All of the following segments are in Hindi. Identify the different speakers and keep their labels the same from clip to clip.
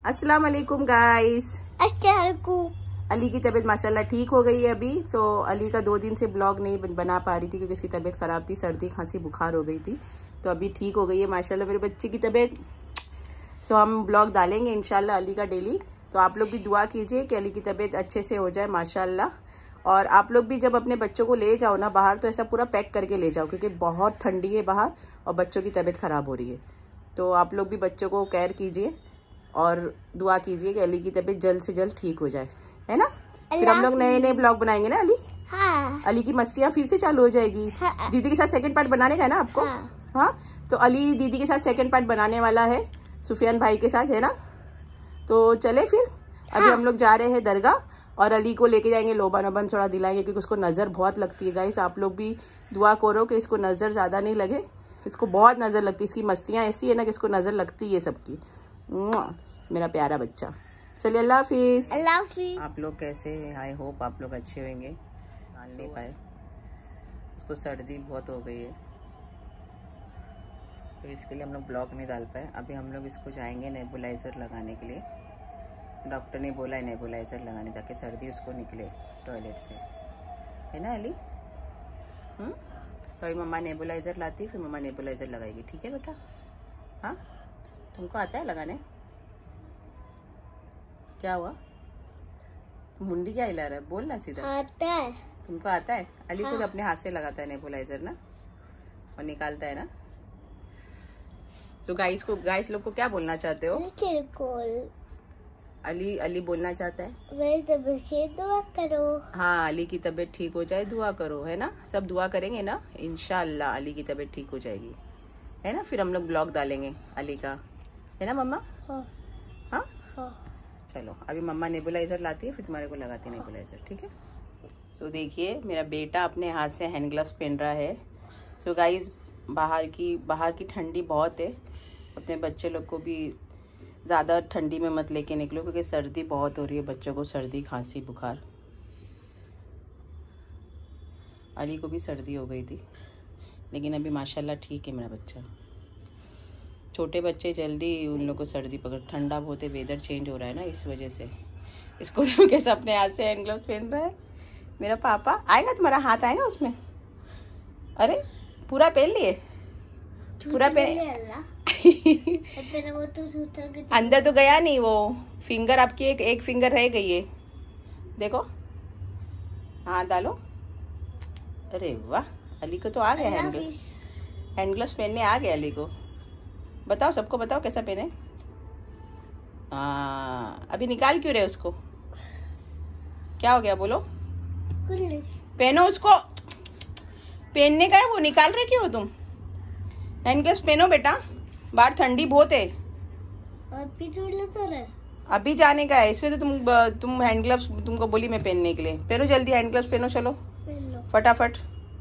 Speaker 1: अस्सलाम वालेकुम गाइस। अली की तबीयत माशाल्लाह ठीक हो गई है अभी। सो अली का 2 दिन से ब्लॉग नहीं बना पा रही थी क्योंकि इसकी तबीयत खराब थी, सर्दी खांसी बुखार हो गई थी। तो अभी ठीक हो गई है माशाल्लाह मेरे बच्चे की तबीयत। सो हम ब्लॉग डालेंगे इंशाल्लाह अली का डेली। तो आप लोग भी दुआ कीजिए कि अली की तबीयत अच्छे से हो जाए माशाल्लाह। और आप लोग भी जब अपने बच्चों को ले जाओ ना बाहर तो ऐसा पूरा पैक करके ले जाओ क्योंकि बहुत ठंडी है बाहर और बच्चों की तबीयत खराब हो रही है। तो आप लोग भी बच्चों को केयर कीजिए और दुआ कीजिए कि अली की तबीयत जल्द से जल्द ठीक हो जाए, है ना। फिर हम लोग नए नए ब्लॉग बनाएंगे ना अली। हाँ। अली की मस्तियाँ फिर से चालू हो जाएगी। हाँ। दीदी के साथ सेकंड पार्ट बनाने का है ना आपको। हाँ। तो अली दीदी के साथ सेकंड पार्ट बनाने वाला है सुफियान भाई के साथ, है ना। तो चले फिर अभी हम लोग जा रहे हैं दरगाह और अली को लेके जाएंगे, लोबान वोबान थोड़ा दिलाएंगे क्योंकि उसको नज़र बहुत लगती है गाइस। आप लोग भी दुआ करो कि इसको नज़र ज़्यादा नहीं लगे। इसको बहुत नज़र लगती है, इसकी मस्तियाँ ऐसी है ना कि इसको नज़र लगती है सबकी। मेरा प्यारा बच्चा। चलिए अल्लाह हाफिज़।
Speaker 2: अल्लाह हाफिज़।
Speaker 1: आप लोग कैसे हैं? आई होप आप लोग अच्छे होंगे। मान नहीं पाए, इसको सर्दी बहुत हो गई है तो इसके लिए हम लोग ब्लॉग नहीं डाल पाए। अभी हम लोग इसको जाएंगे नेबुलाइज़र लगाने के लिए। डॉक्टर ने बोला है नेबुलाइज़र लगाने ताकि सर्दी उसको निकले टॉयलेट से, है ना अली। तो अभी मम्मा नेबुलाइज़र लाती फिर मम्मा नेबुलाइज़र लगाएगी, ठीक है बेटा। हाँ तुमको आता है लगाने? क्या हुआ? तुम मुंडी क्या हिला रहा है? बोलना सीधा।
Speaker 2: आता है। तुमको
Speaker 1: आता है? अली खुद अपने हाथ से लगाता है नेबुलाइज़र ना और निकालता है ना। तो गाइस लोग को क्या बोलना चाहते हो? अली बोलना चाहता है
Speaker 2: मेरी तबीयत दुआ करो।
Speaker 1: हाँ अली की तबीयत ठीक हो जाए दुआ करो, है ना। सब दुआ करेंगे ना इंशाल्लाह अली की तबीयत ठीक हो जाएगी, है ना। फिर हम लोग ब्लॉग डालेंगे अली का, है ना मम्मा। हाँ हाँ। चलो अभी मम्मा नेबुलाइज़र लाती है फिर तुम्हारे को लगाती है नेबुलाइज़र, ठीक है। सो देखिए मेरा बेटा अपने हाथ से हैंड ग्लव्स पहन रहा है। सो गाइस बाहर की ठंडी बहुत है। अपने बच्चे लोग को भी ज़्यादा ठंडी में मत लेके निकलो क्योंकि सर्दी बहुत हो रही है बच्चों को, सर्दी खांसी बुखार। अली को भी सर्दी हो गई थी लेकिन अभी माशाल्लाह ठीक है मेरा बच्चा। छोटे बच्चे जल्दी उन लोग को सर्दी पकड़, ठंडा बहुत है, वेदर चेंज हो रहा है ना इस वजह से। इसको तो कैसे अपने हाथ से हैंड ग्लव्स पहन रहा है मेरा पापा। आएगा तुम्हारा हाथ आएगा उसमें? अरे पूरा पहन लिए? पूरा पहन अंदर तो गया नहीं वो फिंगर आपकी, एक फिंगर रह गई है देखो। हाँ डालो। अरे वाह अली को तो आ गया हैंड ग्लव्स पहनने आ गया अली को। बताओ सबको बताओ कैसा पहने। अभी निकाल क्यों रहे उसको? क्या हो गया बोलो? पहनो उसको, पहनने का है वो, निकाल रहे क्यों हो तुम? हैंड ग्लव्स पहनो बेटा, बाहर ठंडी बहुत है। अभी जाने का है इसलिए तो तुम हैंड ग्लव्स तुमको बोली मैं पहनने के लिए। पहनो जल्दी हैंड ग्लव्स पहनो, चलो फटाफट।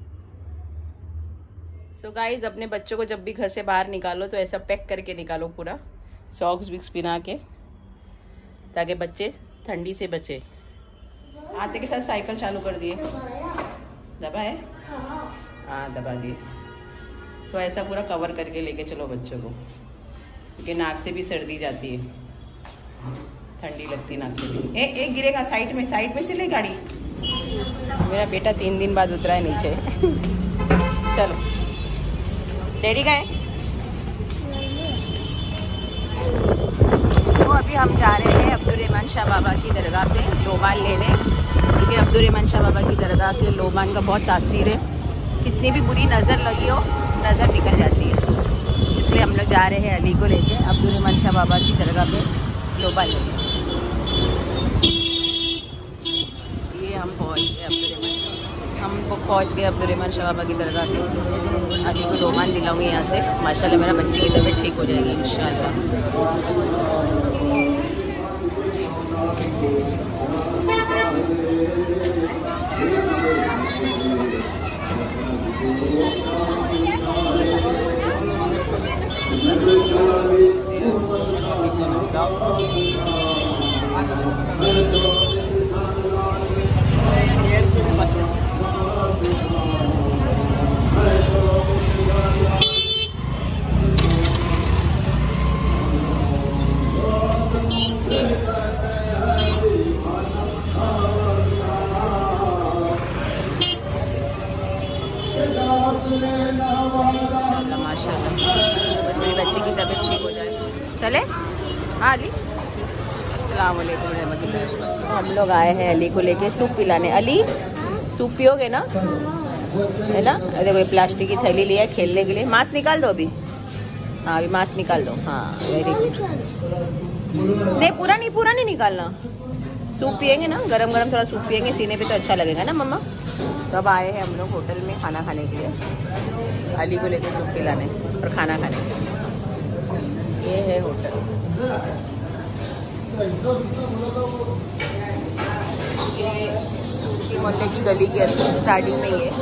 Speaker 1: सो गाइज अपने बच्चों को जब भी घर से बाहर निकालो तो ऐसा पैक करके निकालो पूरा, सॉक्स विक्स पहना के, ताकि बच्चे ठंडी से बचे। आते के साथ साइकिल चालू कर दिए, दबा है। हाँ दबा दिए। सो ऐसा पूरा कवर करके लेके चलो बच्चों को क्योंकि नाक से भी सर्दी जाती है, ठंडी लगती है नाक से भी। एक गिरेगा साइड में से ले गाड़ी। मेरा बेटा 3 दिन बाद उतरा है नीचे। चलो डैडी का है। तो अभी हम जा रहे हैं अब्दुर्रहमान शाह बाबा की दरगाह पे लोबान लेने क्योंकि अब्दुर्रहमान शाह बाबा की दरगाह के लोबान का बहुत तासीर है। कितनी भी बुरी नज़र लगी हो नज़र निकल जाती है, इसलिए हम लोग जा रहे हैं अली को लेके अब्दुर्रहमान शाह बाबा की दरगाह पे लोबान लेने। ये हम पहुँच गए अब्दुर्रहमान शाह बाबा की दरगाह पे। अली को लोबान दिलाऊंगी यहाँ से, माशाल्लाह मेरा बच्चे की तबीयत ठीक हो जाएगी इंशाल्लाह। माशाल्लाह, बस मेरी बच्चे की तबीयत ठीक हो जाए। चले हाँ अली, अस्सलाम वालेकुम रहमतुल्लाह। हम लोग आए हैं अली को लेके सूप पिलाने। अली सूप पियोगे ना, है ना? देखो प्लास्टिक की थैली लिया है खेलने के लिए। मास्क निकाल दो अभी। हाँ अभी मास्क निकाल दो। हाँ वेरी गुड। नहीं पूरा नहीं निकालना। सूप पियेंगे ना, गरम गरम थोड़ा सूप पियेंगे, सीने पे तो अच्छा लगेगा ना मम्मा। तो अब आए हैं हम लोग होटल में खाना खाने के लिए, अली को लेके सूप पिलाने और खाना खाने के लिए। ये है होटल। ये सूखी मोहल्ले की गली के स्टार्टिंग में ये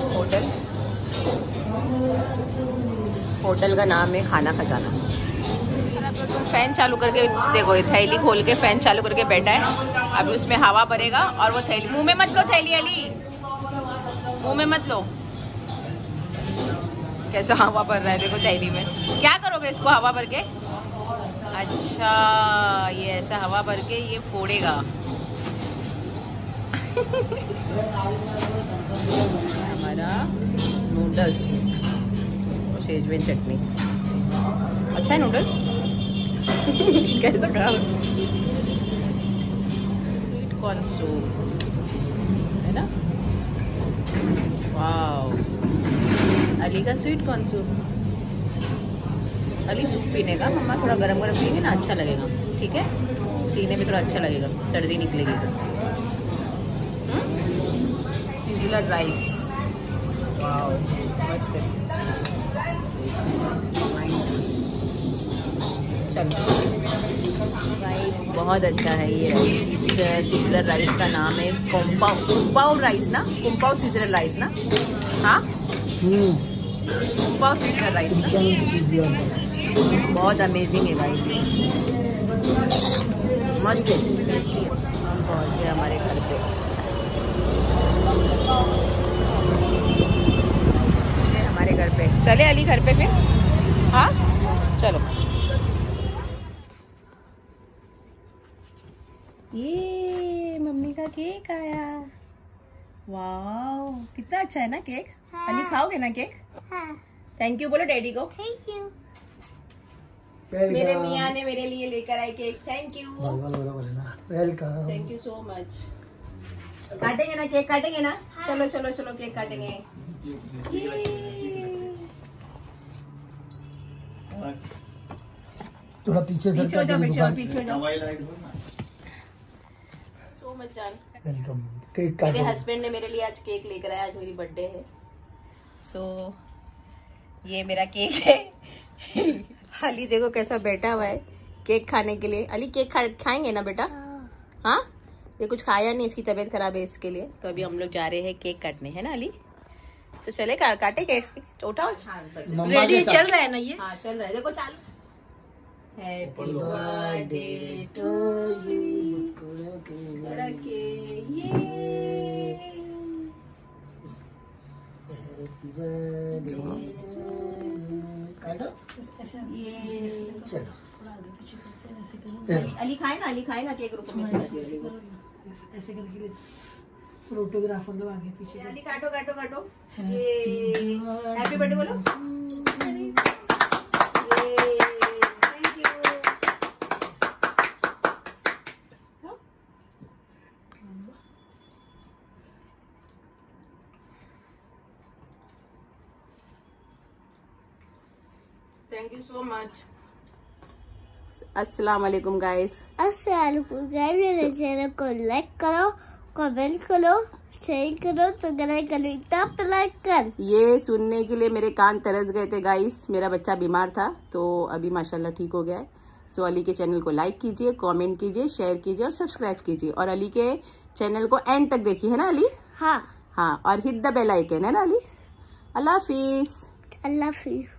Speaker 1: होटल का नाम है खाना खजाना। तो फैन चालू करके देखो, ये थैली खोल के फैन चालू करके बैठा है। अभी उसमें हवा भरेगा और वो थैली मुंह में मत लो। थैली अली मुंह में मत लो। कैसा हवा भर रहा है देखो थैली में। क्या करोगे इसको हवा भर के? अच्छा ये ऐसा हवा भर के ये फोड़ेगा। हमारा नूडल्स और शेजवान चटनी। अच्छा है नूडल्स। कैसा खा? स्वीट कॉर्न सूप है ना। वाव, अली का sweet corn soup. Ali soup पीने का, मम्मा थोड़ा गरम गरम पिएंगे ना अच्छा लगेगा। ठीक है, सीने में थोड़ा अच्छा लगेगा, सर्दी निकलेगी तो। सिजलर राइस, वाव मस्त है। चलो राइस बहुत अच्छा है ये राइस। सिजलर राइस का नाम है कुंपाओ राइस ना, कुंपाओ सिजलर राइस ना। हाँ कुंपाओ सिजलर राइस ना, बहुत अमेजिंग है भाई, मस्त है, टेस्टी है। हम पहुँच गए हमारे घर पे। हमारे घर पे चले अली, घर पे फिर। हाँ चलो। ये मम्मी का केक आया। वाओ कितना अच्छा है ना केक। हाँ। अली खाओगे ना केक? हाँ। थैंक यू बोलो डैडी को। Thank you. मेरे मियाँ ने मेरे लिए लेकर आए cake. Thank you, welcome, thank you so much. काटेंगे ना केक, काटेंगे ना? हाँ। चलो चलो चलो केक काटेंगे।
Speaker 3: थोड़ा पीछे
Speaker 1: हो जाओ, पीछे हो जाओ। सो मच जान,
Speaker 3: वेलकम। केक काटो।
Speaker 1: मेरे हस्बैंड ने मेरे लिए आज केक लेकर आया, आज मेरी बर्थडे है। सो ये मेरा केक है। अली देखो कैसा बैठा हुआ है केक खाने के लिए। अली केक खाएंगे ना बेटा? हाँ ये कुछ खाया नहीं, इसकी तबीयत खराब है इसके लिए। तो अभी हम लोग जा रहे हैं केक काटने, है ना अली? तो चले काटे केक। तो उठाओ, रेडी चल रहा है ना ये? हाँ चल रहा है, देखो चालू। Happy birthday to you. Ali खाएगा केक। रुको
Speaker 4: ऐसे करके फोटोग्राफर लोग आगे पीछे।
Speaker 1: अली काटो काटो काटो। हैप्पी बर्थडे बोलो। Thank you. Thank you so much. अस्सलाम वालेकुम गाइस।
Speaker 2: मेरे चैनल को लाइक करो, कमेंट करो, शेयर करो, सब्सक्राइब करो, तब लाइक कर।
Speaker 1: ये सुनने के लिए मेरे कान तरस गए थे गाइस। मेरा बच्चा बीमार था तो अभी माशाल्लाह ठीक हो गया है। सो अली के चैनल को लाइक कीजिए, कमेंट कीजिए, शेयर कीजिए और सब्सक्राइब कीजिए। और अली के चैनल को एंड तक देखिए, है ना अली?
Speaker 2: हाँ
Speaker 1: हाँ, और हिट द बेल आइकन, है ना अली? अल्लाह हाफिज।
Speaker 2: अल्लाह हाफिज।